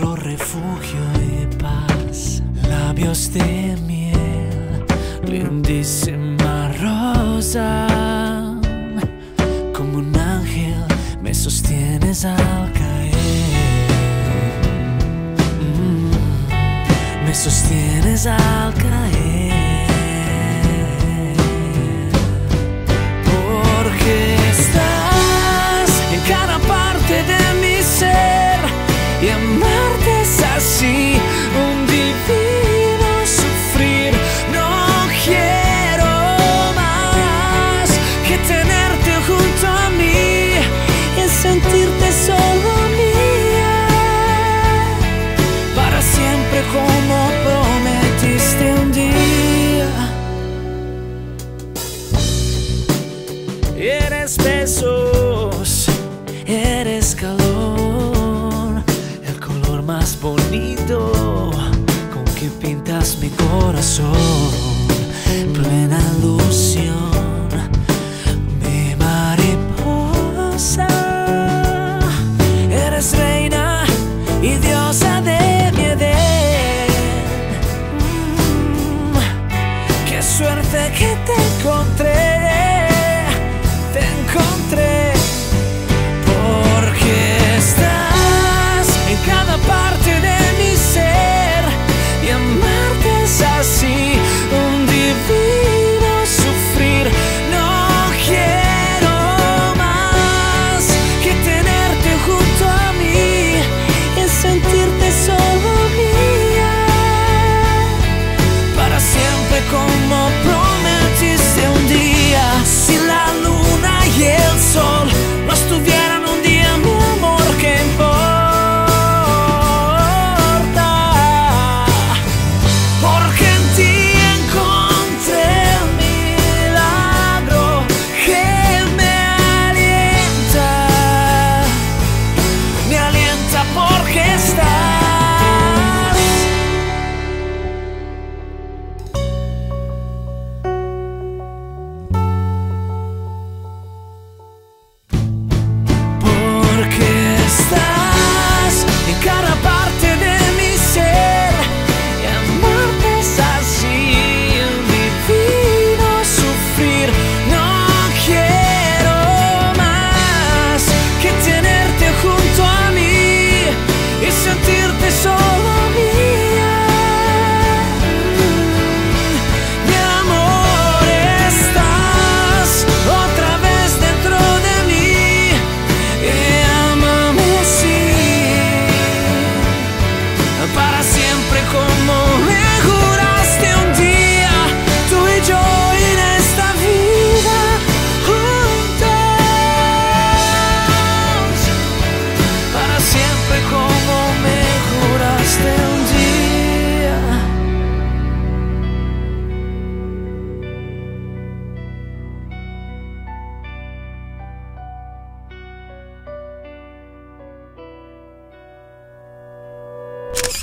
refugio y paz, labios de miel, lindísima rosa. Como un ángel me sostienes al caer, me sostienes al caer. Porque estás en cada parte de mi ser y amarte es así un divino sufrir. No quiero más que tenerte junto a mí y sentirte solo mía para siempre, como prometiste un día. Eres besos, eres calor, el color más bonito con que pintas mi corazón. Plena ilusión, mi mariposa. Eres reina y diosa de mi Edén. Qué suerte que te encontré. Te encontré, porque estás en cada parte de mi ser y amarte es así un divino sufrir. No quiero más que tenerte junto a mí y sentirte solo mía para siempre, como prometiste un día. Si la luna y el sol no estuvieran un día, mi amor, ¿qué importa? Porque en ti encontré el milagro que me alienta porque estás. Estás en cada parte de mi ser y amarte es así un divino sufrir. No quiero más que tenerte junto a mí y sentirte solo mía. Mi amor, estás otra vez dentro de mí y para siempre, como me juraste un día, tú y yo en esta vida juntos. Para siempre, como me juraste un día.